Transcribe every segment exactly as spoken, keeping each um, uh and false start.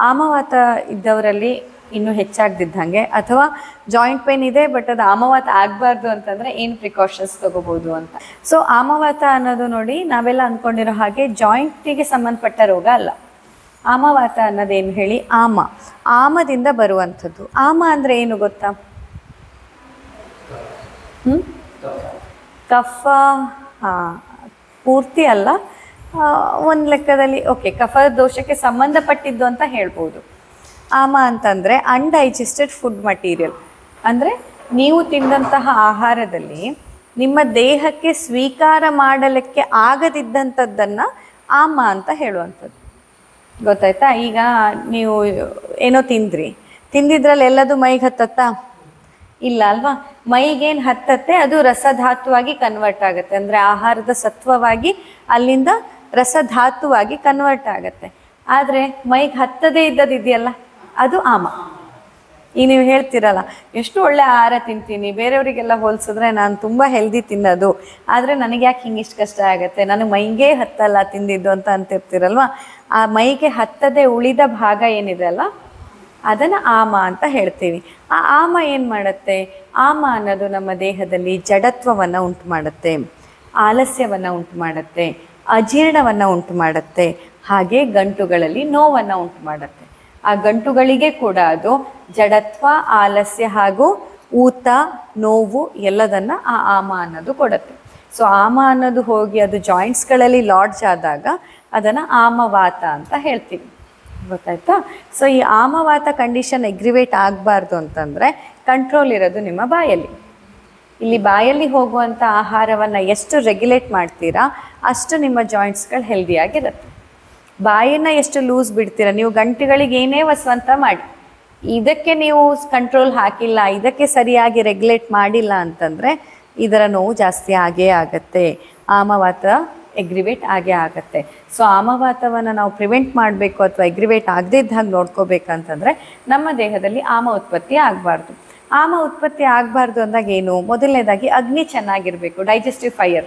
ಆಮವಾತ ಇದ್ದವರಲ್ಲಿ ಇನ್ನೂ ಹೆಚ್ಚಾಗ್ದಿದ್ದಂಗೆ, ಅಥವಾ joint pain ಇದೆ ಬಟ್ ಅದು ಆಮವಾತ ಆಗಬಾರ್ದು ಅಂತಂದರೆ ಏನು ಪ್ರಿಕಾಷನ್ಸ್ ತೊಗೋಬೋದು ಅಂತ. ಸೊ ಆಮವಾತ ಅನ್ನೋದು ನೋಡಿ, ನಾವೆಲ್ಲ ಅಂದ್ಕೊಂಡಿರೋ ಹಾಗೆ ಜಾಯಿಂಟಿಗೆ ಸಂಬಂಧಪಟ್ಟ ರೋಗ ಅಲ್ಲ. ಆಮವಾತ ಅನ್ನೋದೇನು ಹೇಳಿ, ಆಮ ಆಮದಿಂದ ಬರುವಂಥದ್ದು. ಆಮ ಅಂದರೆ ಏನು ಗೊತ್ತಾ? ಹ್ಞೂ ಕಫ, ಹಾಂ ಪೂರ್ತಿ ಅಲ್ಲ, ಒಂದು ಲೆಕ್ಕದಲ್ಲಿ ಓಕೆ ಕಫ ದೋಷಕ್ಕೆ ಸಂಬಂಧಪಟ್ಟಿದ್ದು ಅಂತ ಹೇಳ್ಬೋದು. ಆಮ ಅಂತಂದರೆ ಅನ್ಡೈಜೆಸ್ಟೆಡ್ ಫುಡ್ ಮಟೀರಿಯಲ್, ಅಂದರೆ ನೀವು ತಿಂದಂತಹ ಆಹಾರದಲ್ಲಿ ನಿಮ್ಮ ದೇಹಕ್ಕೆ ಸ್ವೀಕಾರ ಮಾಡಲಿಕ್ಕೆ ಆಗದಿದ್ದಂಥದ್ದನ್ನು ಆಮ ಅಂತ ಹೇಳುವಂಥದ್ದು. ಗೊತ್ತಾಯ್ತಾ? ಈಗ ನೀವು ಏನೋ ತಿಂದ್ರಿ, ತಿಂದಿದ್ರಲ್ಲಿ ಎಲ್ಲದು ಮೈಗೆ ಹತ್ತತ್ತಾ? ಇಲ್ಲ ಅಲ್ವಾ? ಮೈಗೇನು ಹತ್ತತ್ತೆ ಅದು ರಸಧಾತುವಾಗಿ ಕನ್ವರ್ಟ್ ಆಗುತ್ತೆ, ಅಂದರೆ ಆಹಾರದ ಸತ್ವವಾಗಿ ಅಲ್ಲಿಂದ ರಸಧಾತುವಾಗಿ ಕನ್ವರ್ಟ್ ಆಗುತ್ತೆ. ಆದರೆ ಮೈಗೆ ಹತ್ತದೇ ಇದ್ದದಿದೆಯಲ್ಲ, ಅದು ಆಮ. ಈಗ ನೀವು ಹೇಳ್ತೀರಲ್ಲ, ಎಷ್ಟು ಒಳ್ಳೆ ಆಹಾರ ತಿಂತೀನಿ, ಬೇರೆಯವರಿಗೆಲ್ಲ ಹೋಲಿಸಿದ್ರೆ ನಾನು ತುಂಬ ಹೆಲ್ದಿ ತಿನ್ನೋದು, ಆದರೆ ನನಗೆ ಯಾಕೆ ಹಿಂಗೆ ಇಷ್ಟು ಕಷ್ಟ ಆಗುತ್ತೆ, ನನಗೆ ಮೈಗೆ ಹತ್ತಲ್ಲ ತಿಂದಿದ್ದು ಅಂತ ಅಂತಿರ್ತೀರಲ್ವ. ಆ ಮೈಗೆ ಹತ್ತದೇ ಉಳಿದ ಭಾಗ ಏನಿದೆ ಅಲ್ಲ, ಅದನ್ನು ಆಮ ಅಂತ ಹೇಳ್ತೀವಿ. ಆ ಆಮ ಏನು ಮಾಡುತ್ತೆ? ಆಮ ಅನ್ನೋದು ನಮ್ಮ ದೇಹದಲ್ಲಿ ಜಡತ್ವವನ್ನು ಉಂಟು ಮಾಡುತ್ತೆ, ಆಲಸ್ಯವನ್ನು ಉಂಟು ಮಾಡುತ್ತೆ, ಅಜೀರ್ಣವನ್ನು ಉಂಟು ಮಾಡುತ್ತೆ, ಹಾಗೆ ಗಂಟುಗಳಲ್ಲಿ ನೋವನ್ನು ಉಂಟು ಮಾಡುತ್ತೆ. ಆ ಗಂಟುಗಳಿಗೆ ಕೂಡ ಅದು ಜಡತ್ವ, ಆಲಸ್ಯ ಹಾಗೂ ಊತ, ನೋವು ಎಲ್ಲದನ್ನು ಆ ಆಮ ಅನ್ನೋದು ಕೊಡುತ್ತೆ. ಸೊ ಆಮ ಅನ್ನೋದು ಹೋಗಿ ಅದು ಜಾಯಿಂಟ್ಸ್ಗಳಲ್ಲಿ ಲಾಡ್ಜ್ ಆದಾಗ ಅದನ್ನು ಆಮವಾತ ಅಂತ ಹೇಳ್ತೀವಿ. ಗೊತ್ತಾಯ್ತಾ? ಸೊ ಈ ಆಮವಾತ ಕಂಡೀಷನ್ ಎಗ್ರಿವೇಟ್ ಆಗಬಾರ್ದು ಅಂತಂದರೆ ಕಂಟ್ರೋಲ್ ಇರೋದು ನಿಮ್ಮ ಬಾಯಲ್ಲಿ. ಇಲ್ಲಿ ಬಾಯಲ್ಲಿ ಹೋಗುವಂಥ ಆಹಾರವನ್ನು ಎಷ್ಟು ರೆಗ್ಯುಲೇಟ್ ಮಾಡ್ತೀರಾ ಅಷ್ಟು ನಿಮ್ಮ ಜಾಯಿಂಟ್ಸ್ಗಳು ಹೆಲ್ದಿಯಾಗಿರುತ್ತೆ. ಬಾಯನ್ನು ಎಷ್ಟು ಲೂಸ್ ಬಿಡ್ತೀರಾ, ನೀವು ಗಂಟೆಗಳಿಗೆ ಏನೇ ವಸ್ವಂತ ಮಾಡಿ, ಇದಕ್ಕೆ ನೀವು ಕಂಟ್ರೋಲ್ ಹಾಕಿಲ್ಲ, ಇದಕ್ಕೆ ಸರಿಯಾಗಿ ರೆಗ್ಯುಲೇಟ್ ಮಾಡಿಲ್ಲ ಅಂತಂದರೆ ಇದರ ನೋವು ಜಾಸ್ತಿ ಆಗೇ ಆಗುತ್ತೆ, ಆಮವಾತ ಎಗ್ರಿವೇಟ್ ಆಗೇ ಆಗುತ್ತೆ. ಸೊ ಆಮವಾತವನ್ನು ನಾವು ಪ್ರಿವೆಂಟ್ ಮಾಡಬೇಕು ಅಥವಾ ಎಗ್ರಿವೇಟ್ ಆಗದೇ ಇದ್ದಾಗ ನೋಡ್ಕೋಬೇಕಂತಂದರೆ ನಮ್ಮ ದೇಹದಲ್ಲಿ ಆಮ ಉತ್ಪತ್ತಿ ಆಗಬಾರ್ದು. ಆಮ ಉತ್ಪತ್ತಿ ಆಗಬಾರ್ದು ಅಂದಾಗ ಏನು? ಮೊದಲನೇದಾಗಿ ಅಗ್ನಿ ಚೆನ್ನಾಗಿರಬೇಕು, ಡೈಜೆಸ್ಟಿವ್ ಫೈರ್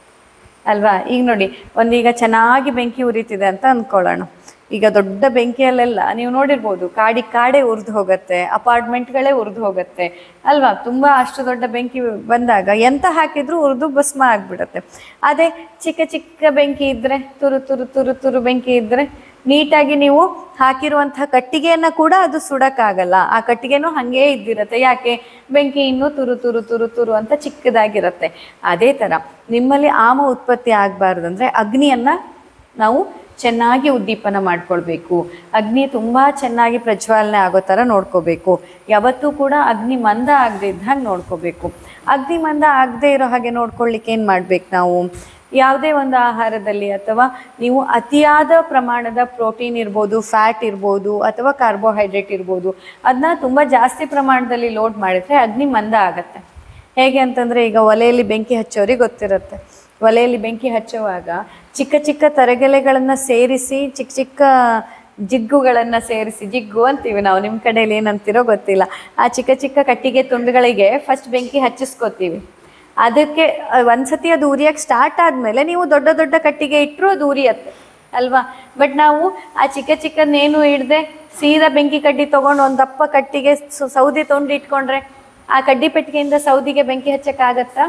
ಅಲ್ವಾ? ಈಗ ನೋಡಿ, ಒಂದೀಗ ಚೆನ್ನಾಗಿ ಬೆಂಕಿ ಉರಿತಿದೆ ಅಂತ ಅಂದ್ಕೊಳ್ಳೋಣ. ಈಗ ದೊಡ್ಡ ಬೆಂಕಿಯಲ್ಲೆಲ್ಲ ನೀವು ನೋಡಿರ್ಬೋದು, ಕಾಡಿ ಕಾಡೆ ಉರಿದು ಹೋಗುತ್ತೆ, ಅಪಾರ್ಟ್ಮೆಂಟ್ಗಳೇ ಉರಿದು ಹೋಗುತ್ತೆ ಅಲ್ವಾ? ತುಂಬ ಅಷ್ಟು ದೊಡ್ಡ ಬೆಂಕಿ ಬಂದಾಗ ಎಂತ ಹಾಕಿದ್ರೂ ಉರಿದು ಭಸ್ಮ ಆಗಿಬಿಡುತ್ತೆ. ಅದೇ ಚಿಕ್ಕ ಚಿಕ್ಕ ಬೆಂಕಿ ಇದ್ದರೆ, ತುರು ತುರು ತುರು ತುರು ಬೆಂಕಿ ಇದ್ದರೆ ನೀಟಾಗಿ ನೀವು ಹಾಕಿರುವಂಥ ಕಟ್ಟಿಗೆಯನ್ನು ಕೂಡ ಅದು ಸುಡೋಕ್ಕಾಗಲ್ಲ, ಆ ಕಟ್ಟಿಗೆನೂ ಹಾಗೇ ಇದ್ದಿರುತ್ತೆ. ಯಾಕೆ? ಬೆಂಕಿ ಇನ್ನೂ ತುರು ತುರು ತುರು ತುರು ಅಂತ ಚಿಕ್ಕದಾಗಿರುತ್ತೆ. ಅದೇ ಥರ ನಿಮ್ಮಲ್ಲಿ ಆಮ ಉತ್ಪತ್ತಿ ಆಗಬಾರ್ದು ಅಂದರೆ ಅಗ್ನಿಯನ್ನು ನಾವು ಚೆನ್ನಾಗಿ ಉದ್ದೀಪನ ಮಾಡ್ಕೊಳ್ಬೇಕು. ಅಗ್ನಿ ತುಂಬ ಚೆನ್ನಾಗಿ ಪ್ರಜ್ವಾಲನೆ ಆಗೋ ಥರ ನೋಡ್ಕೋಬೇಕು. ಯಾವತ್ತೂ ಕೂಡ ಅಗ್ನಿ ಮಂದ ಆಗದೆ ಇದ್ದ ಹಾಗೆ ನೋಡ್ಕೋಬೇಕು. ಅಗ್ನಿ ಮಂದ ಆಗದೆ ಇರೋ ಹಾಗೆ ನೋಡ್ಕೊಳ್ಳಿಕ್ಕೆ ಏನು ಮಾಡಬೇಕು ನಾವು? ಯಾವುದೇ ಒಂದು ಆಹಾರದಲ್ಲಿ ಅಥವಾ ನೀವು ಅತಿಯಾದ ಪ್ರಮಾಣದ ಪ್ರೋಟೀನ್ ಇರ್ಬೋದು, ಫ್ಯಾಟ್ ಇರ್ಬೋದು, ಅಥವಾ ಕಾರ್ಬೋಹೈಡ್ರೇಟ್ ಇರ್ಬೋದು, ಅದನ್ನ ತುಂಬ ಜಾಸ್ತಿ ಪ್ರಮಾಣದಲ್ಲಿ ಲೋಡ್ ಮಾಡಿದರೆ ಅಗ್ನಿ ಮಂದ ಆಗುತ್ತೆ. ಹೇಗೆ ಅಂತಂದರೆ, ಈಗ ಒಲೆಯಲ್ಲಿ ಬೆಂಕಿ ಹಚ್ಚೋರಿಗೆ ಗೊತ್ತಿರುತ್ತೆ. ಒಲೆಯಲ್ಲಿ ಬೆಂಕಿ ಹಚ್ಚುವಾಗ ಚಿಕ್ಕ ಚಿಕ್ಕ ತರಗೆಲೆಗಳನ್ನು ಸೇರಿಸಿ, ಚಿಕ್ಕ ಚಿಕ್ಕ ಜಿಗ್ಗುಗಳನ್ನು ಸೇರಿಸಿ, ಜಿಗ್ಗು ಅಂತೀವಿ ನಾವು, ನಿಮ್ಮ ಕಡೆಯಲ್ಲಿ ಏನಂತೀರೋ ಗೊತ್ತಿಲ್ಲ, ಆ ಚಿಕ್ಕ ಚಿಕ್ಕ ಕಟ್ಟಿಗೆ ತುಂಡುಗಳಿಗೆ ಫಸ್ಟ್ ಬೆಂಕಿ ಹಚ್ಚಿಸ್ಕೋತೀವಿ. ಅದಕ್ಕೆ ಒಂದ್ಸತಿ ಅದು ಉರಿಯೋಕ್ಕೆ ಸ್ಟಾರ್ಟ್ ಆದಮೇಲೆ ನೀವು ದೊಡ್ಡ ದೊಡ್ಡ ಕಟ್ಟಿಗೆ ಇಟ್ಟರು ಅದು ಉರಿಯತ್ತೆ ಅಲ್ವಾ? ಬಟ್ ನಾವು ಆ ಚಿಕ್ಕ ಚಿಕ್ಕನ್ನೇನು ಹಿಡ್ದೆ ಸೀದಾ ಬೆಂಕಿ ಕಡ್ಡಿ ತೊಗೊಂಡು ಒಂದು ದಪ್ಪ ಕಟ್ಟಿಗೆ ಸೌದೆ ತೊಗೊಂಡು ಇಟ್ಕೊಂಡ್ರೆ ಆ ಕಡ್ಡಿ ಪೆಟ್ಟಿಗೆಯಿಂದ ಸೌದಿಗೆ ಬೆಂಕಿ ಹಚ್ಚಕ್ಕಾಗತ್ತಾ?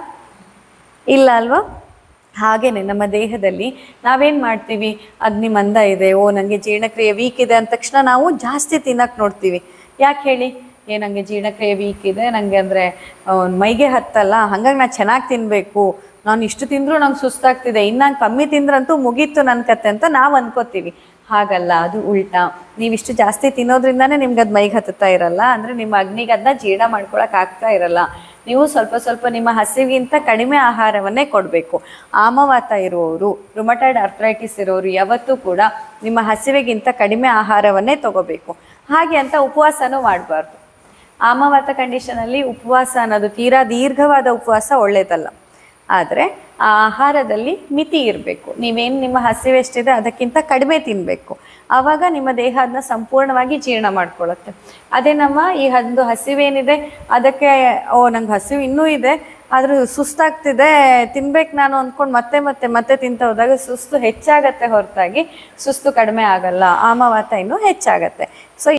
ಇಲ್ಲ ಅಲ್ವಾ? ಹಾಗೇನೆ ನಮ್ಮ ದೇಹದಲ್ಲಿ ನಾವೇನು ಮಾಡ್ತೀವಿ, ಅಗ್ನಿ ಮಂದ ಇದೆ, ಓ ನನಗೆ ಜೀರ್ಣಕ್ರಿಯೆ ವೀಕ್ ಇದೆ ಅಂದ ತಕ್ಷಣ ನಾವು ಜಾಸ್ತಿ ತಿನ್ನಕ್ಕೆ ನೋಡ್ತೀವಿ. ಯಾಕೆ ಹೇಳಿ? ಏ ನನಗೆ ಜೀರ್ಣಕ್ರಿಯೆ ವೀಕ್ ಇದೆ, ನನಗೆ ಅಂದರೆ ಮೈಗೆ ಹತ್ತಲ್ಲ, ಹಾಗಾಗಿ ನಾನು ಚೆನ್ನಾಗಿ ತಿನ್ನಬೇಕು, ನಾನು ಇಷ್ಟು ತಿಂದರೂ ನಂಗೆ ಸುಸ್ತಾಗ್ತಿದೆ, ಇನ್ನು ನಾನು ಕಮ್ಮಿ ತಿಂದ್ರಂತೂ ಮುಗೀತು ನನ್ನ ಕತೆ ಅಂತ ನಾವು ಅಂದ್ಕೋತೀವಿ. ಹಾಗಲ್ಲ, ಅದು ಉಲ್ಟಾ. ನೀವಿಷ್ಟು ಜಾಸ್ತಿ ತಿನ್ನೋದ್ರಿಂದನೇ ನಿಮ್ಗೆ ಅದು ಮೈಗೆ ಹತ್ತುತ್ತಾ ಇರಲ್ಲ, ಅಂದರೆ ನಿಮ್ಮ ಅಗ್ನಿಗೆ ಅದನ್ನ ಜೀರ್ಣ ಮಾಡ್ಕೊಳಕ್ಕೆ ಆಗ್ತಾ ಇರಲ್ಲ. ನೀವು ಸ್ವಲ್ಪ ಸ್ವಲ್ಪ ನಿಮ್ಮ ಹಸಿವಿಗಿಂತ ಕಡಿಮೆ ಆಹಾರವನ್ನೇ ಕೊಡಬೇಕು. ಆಮವಾತ ಇರುವವರು, ರುಮಟಾಯ್ಡ್ ಆರ್ಥರೈಟಿಸ್ ಇರೋರು ಯಾವತ್ತೂ ಕೂಡ ನಿಮ್ಮ ಹಸಿವಿಗಿಂತ ಕಡಿಮೆ ಆಹಾರವನ್ನೇ ತಗೋಬೇಕು. ಹಾಗೆ ಅಂತ ಉಪವಾಸನೂ ಮಾಡಬಾರ್ದು. ಆಮವಾತ ಕಂಡೀಷನಲ್ಲಿ ಉಪವಾಸ ಅನ್ನೋದು ತೀರಾ ದೀರ್ಘವಾದ ಉಪವಾಸ ಒಳ್ಳೆಯದಲ್ಲ. ಆದರೆ ಆ ಆಹಾರದಲ್ಲಿ ಮಿತಿ ಇರಬೇಕು. ನೀವೇನು ನಿಮ್ಮ ಹಸಿವು ಎಷ್ಟಿದೆ ಅದಕ್ಕಿಂತ ಕಡಿಮೆ ತಿನ್ನಬೇಕು. ಆವಾಗ ನಿಮ್ಮ ದೇಹ ಅದನ್ನ ಸಂಪೂರ್ಣವಾಗಿ ಜೀರ್ಣ ಮಾಡ್ಕೊಳ್ಳುತ್ತೆ. ಅದೇ ನಮ್ಮ ಈ ಒಂದು ಹಸಿವೇನಿದೆ ಅದಕ್ಕೆ ಓ ನಂಗೆ ಹಸಿವು ಇನ್ನೂ ಇದೆ, ಆದರೂ ಸುಸ್ತಾಗ್ತಿದೆ ತಿನ್ಬೇಕು ನಾನು ಅಂದ್ಕೊಂಡು ಮತ್ತೆ ಮತ್ತೆ ಮತ್ತೆ ತಿಂತ ಹೋದಾಗ ಸುಸ್ತು ಹೆಚ್ಚಾಗತ್ತೆ ಹೊರತಾಗಿ ಸುಸ್ತು ಕಡಿಮೆ ಆಗಲ್ಲ, ಆಮವಾತ ಇನ್ನೂ ಹೆಚ್ಚಾಗತ್ತೆ. ಸೊ